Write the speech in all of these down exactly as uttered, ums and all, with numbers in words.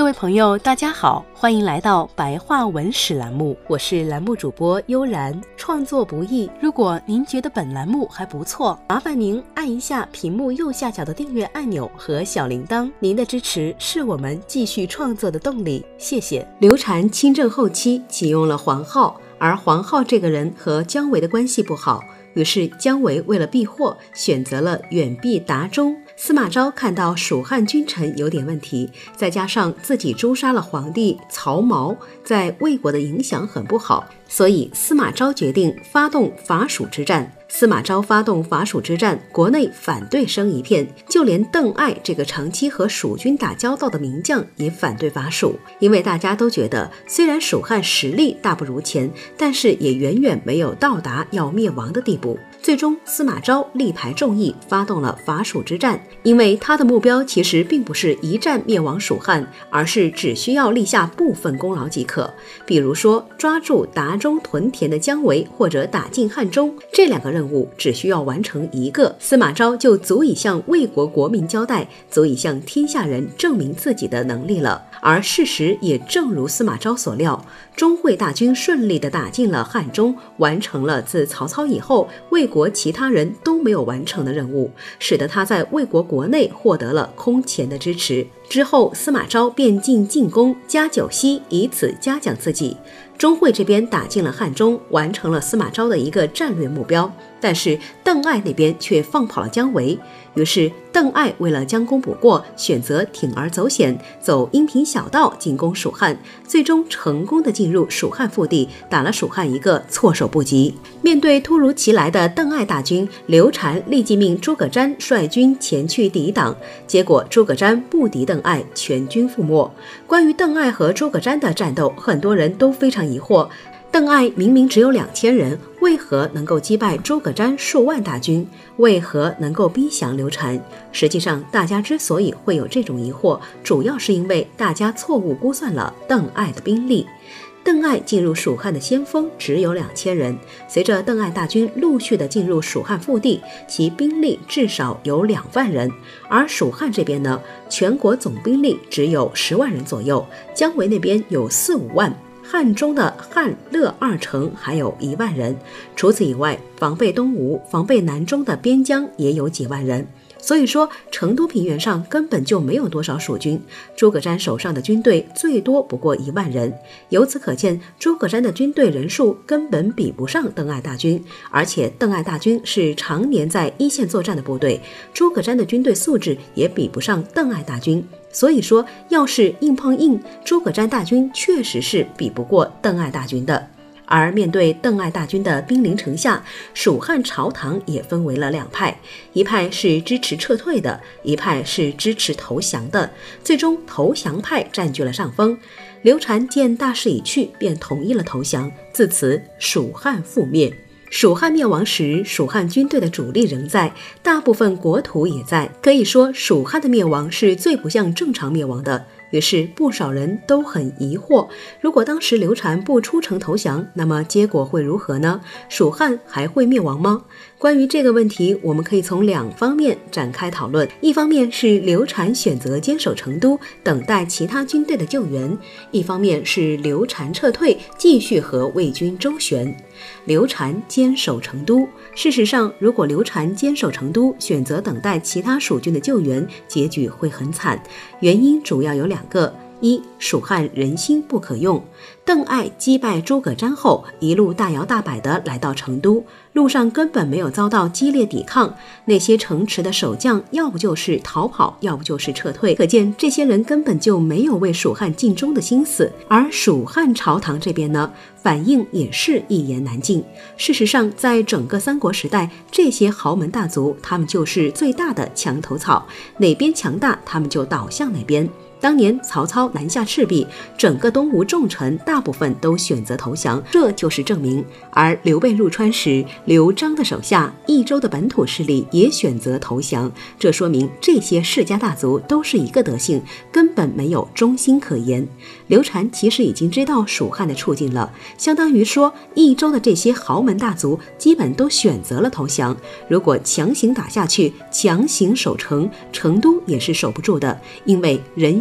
位朋友大家好，欢迎来到白话文史栏目，我是栏目主播悠然。创作不易，如果您觉得本栏目还不错，麻烦您按一下屏幕右下角的订阅按钮和小铃铛，您的支持是我们继续创作的动力，谢谢。刘禅亲政后期启用了黄皓，而黄皓这个人和姜维的关系不好，于是姜维为了避祸，选择了远避达中。司马昭看到蜀汉君臣有点问题，再加上自己诛杀了皇帝曹髦，在魏国的影响很不好，所以司马昭决定发动伐蜀之战。司马昭发动伐蜀之战，国内反对声一片，就连邓艾这个长期和蜀军打交道的名将也反对伐蜀，因为大家都觉得虽然蜀汉实力大不如前，但是也远远没有到达要灭亡的地步。最终司马昭力排众议，发动了伐蜀之战，因为他的目标其实并不是一战灭亡蜀汉，而是只需要立下部分功劳即可，比如说抓住达中屯田的姜维，或者打进汉中，这两个任务只需要完成一个，司马昭就足以向魏国国民交代，足以向天下人证明自己的能力了。而事实也正如司马昭所料，钟会大军顺利地打进了汉中，完成了自曹操以后魏国其他人都没有完成的任务，使得他在魏国国内获得了空前的支持。之后司马昭便进进攻加九锡，以此嘉奖自己。钟会这边打进了汉中，完成了司马昭的一个战略目标，但是邓艾那边却放跑了姜维，于是邓艾为了将功补过，选择铤而走险，走阴平小道进攻蜀汉，最终成功的进入蜀汉腹地，打了蜀汉一个措手不及。面对突如其来的邓艾大军，刘禅立即命诸葛瞻率军前去抵挡，结果诸葛瞻不敌邓艾，全军覆没。关于邓艾和诸葛瞻的战斗，很多人都非常疑惑，邓艾明明只有两千人，为何能够击败诸葛瞻数万大军？为何能够逼降刘禅？实际上，大家之所以会有这种疑惑，主要是因为大家错误估算了邓艾的兵力。邓艾进入蜀汉的先锋只有两千人，随着邓艾大军陆续的进入蜀汉腹地，其兵力至少有两万人。而蜀汉这边呢，全国总兵力只有十万人左右，姜维那边有四五万。汉中的汉乐二城还有一万人，除此以外，防备东吴、防备南中的边疆也有几万人。所以说，成都平原上根本就没有多少蜀军，诸葛瞻手上的军队最多不过一万人。由此可见，诸葛瞻的军队人数根本比不上邓艾大军，而且邓艾大军是常年在一线作战的部队，诸葛瞻的军队素质也比不上邓艾大军。所以说，要是硬碰硬，诸葛瞻大军确实是比不过邓艾大军的。而面对邓艾大军的兵临城下，蜀汉朝堂也分为了两派，一派是支持撤退的，一派是支持投降的。最终投降派占据了上风。刘禅见大势已去，便同意了投降，自此蜀汉覆灭。蜀汉灭亡时，蜀汉军队的主力仍在，大部分国土也在，可以说蜀汉的灭亡是最不像正常灭亡的。于是不少人都很疑惑，如果当时刘禅不出城投降，那么结果会如何呢？蜀汉还会灭亡吗？关于这个问题，我们可以从两方面展开讨论。一方面是刘禅选择坚守成都，等待其他军队的救援；一方面是刘禅撤退，继续和魏军周旋。刘禅坚守成都，事实上，如果刘禅坚守成都，选择等待其他蜀军的救援，结局会很惨。原因主要有两个。一、蜀汉人心不可用。邓艾击败诸葛瞻后，一路大摇大摆地来到成都，路上根本没有遭到激烈抵抗，那些城池的守将要不就是逃跑，要不就是撤退，可见这些人根本就没有为蜀汉尽忠的心思。而蜀汉朝堂这边呢，反应也是一言难尽。事实上，在整个三国时代，这些豪门大族他们就是最大的墙头草，哪边强大他们就倒向哪边。当年曹操南下赤壁，整个东吴重臣大部分都选择投降，这就是证明。而刘备入川时，刘璋的手下益州的本土势力也选择投降，这说明这些世家大族都是一个德性，根本没有忠心可言。刘禅其实已经知道蜀汉的处境了，相当于说益州的这些豪门大族基本都选择了投降。如果强行打下去，强行守城，成都也是守不住的，因为人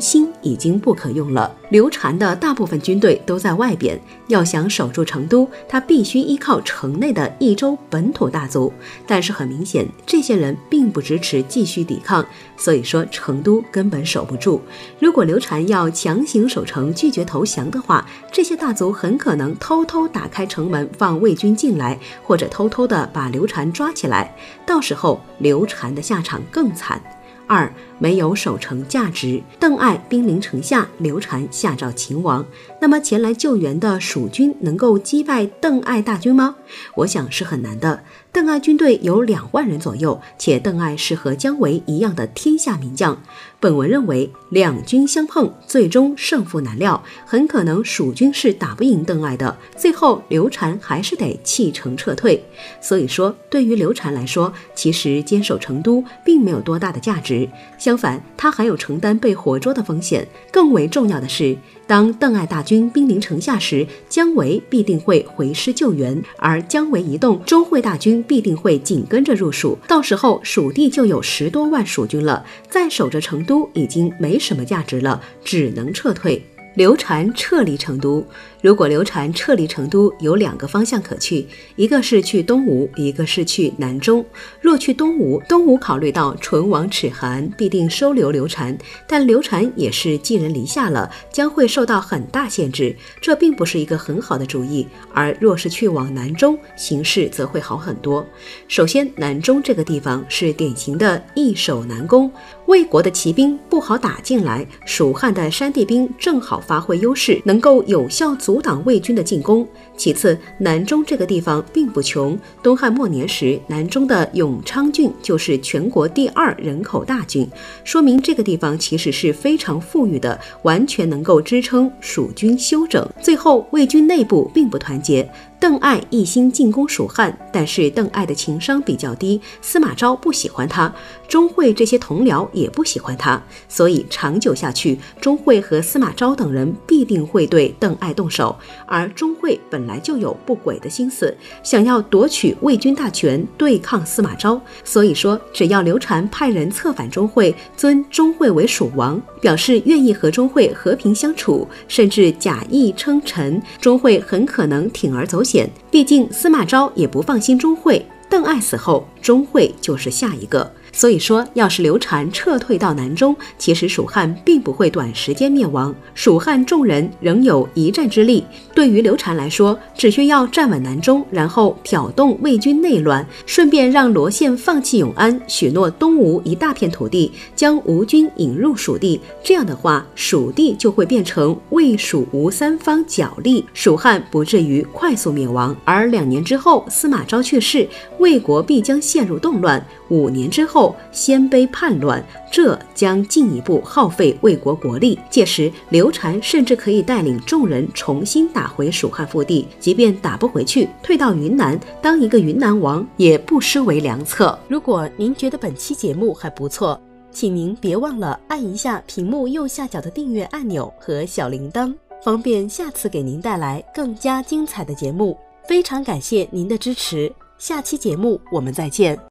心已经不可用了。刘禅的大部分军队都在外边，要想守住成都，他必须依靠城内的益州本土大族。但是很明显，这些人并不支持继续抵抗，所以说成都根本守不住。如果刘禅要强行守城，拒绝投降的话，这些大族很可能偷偷打开城门放魏军进来，或者偷偷的把刘禅抓起来，到时候刘禅的下场更惨。二，没有守城价值。邓艾兵临城下，刘禅下诏秦王，那么前来救援的蜀军能够击败邓艾大军吗？我想是很难的。邓艾军队有两万人左右，且邓艾是和姜维一样的天下名将。本文认为，两军相碰，最终胜负难料，很可能蜀军是打不赢邓艾的，最后刘禅还是得弃城撤退。所以说，对于刘禅来说，其实坚守成都并没有多大的价值，相反，他还有承担被活捉的风险。更为重要的是，当邓艾大军兵临城下时，姜维必定会回师救援，而姜维一动，钟会大军必定会紧跟着入蜀，到时候蜀地就有十多万蜀军了，再守着成都已经没什么价值了，只能撤退。刘禅撤离成都，如果刘禅撤离成都，有两个方向可去，一个是去东吴，一个是去南中。若去东吴，东吴考虑到唇亡齿寒，必定收留刘禅，但刘禅也是寄人篱下了，将会受到很大限制，这并不是一个很好的主意。而若是去往南中，形势则会好很多。首先，南中这个地方是典型的易守难攻，魏国的骑兵不好打进来，蜀汉的山地兵正好发挥优势，能够有效阻挡魏军的进攻。其次，南中这个地方并不穷，东汉末年时，南中的永昌郡就是全国第二人口大郡，说明这个地方其实是非常富裕的，完全能够支撑蜀军休整。最后，魏军内部并不团结，邓艾一心进攻蜀汉，但是邓艾的情商比较低，司马昭不喜欢他，钟会这些同僚也不喜欢他，所以长久下去，钟会和司马昭等人必定会对邓艾动手。而钟会本来就有不轨的心思，想要夺取魏军大权，对抗司马昭。所以说，只要刘禅派人策反钟会，尊钟会为蜀王，表示愿意和钟会和平相处，甚至假意称臣，钟会很可能铤而走险。毕竟司马昭也不放心钟会，邓艾死后，钟会就是下一个。所以说，要是刘禅撤退到南中，其实蜀汉并不会短时间灭亡，蜀汉众人仍有一战之力。对于刘禅来说，只需要站稳南中，然后挑动魏军内乱，顺便让罗宪放弃永安，许诺东吴一大片土地，将吴军引入蜀地。这样的话，蜀地就会变成魏蜀吴三方角力，蜀汉不至于快速灭亡。而两年之后，司马昭去世，魏国必将陷入动乱。五年之后，鲜卑叛乱，这将进一步耗费魏国国力。届时，刘禅甚至可以带领众人重新打回蜀汉腹地，即便打不回去，退到云南当一个云南王，也不失为良策。如果您觉得本期节目还不错，请您别忘了按一下屏幕右下角的订阅按钮和小铃铛，方便下次给您带来更加精彩的节目。非常感谢您的支持，下期节目我们再见。